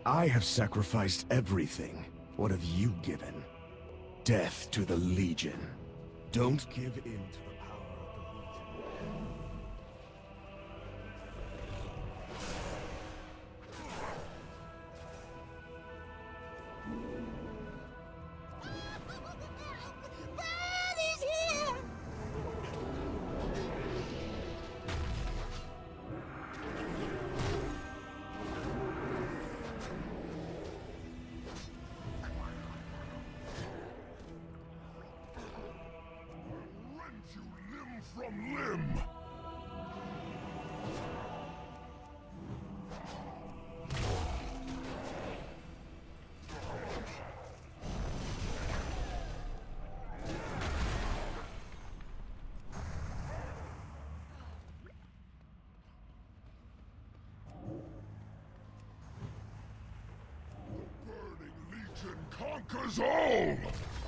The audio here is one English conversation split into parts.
I have sacrificed everything. What have you given? Death to the Legion. Don't give in to the power of the Legion. Brad is here! Rent you limb from limb! The Burning Legion conquers all!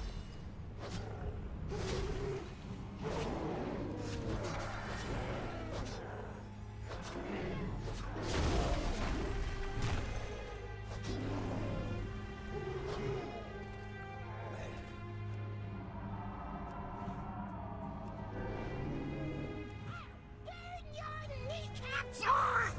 Burn your kneecaps off!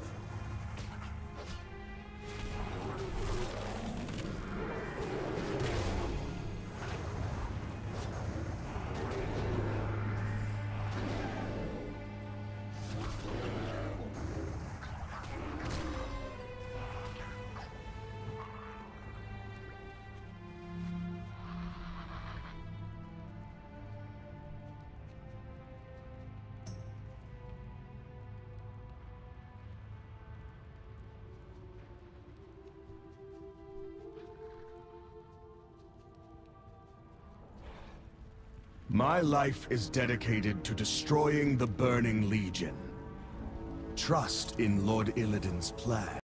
My life is dedicated to destroying the Burning Legion. Trust in Lord Illidan's plan.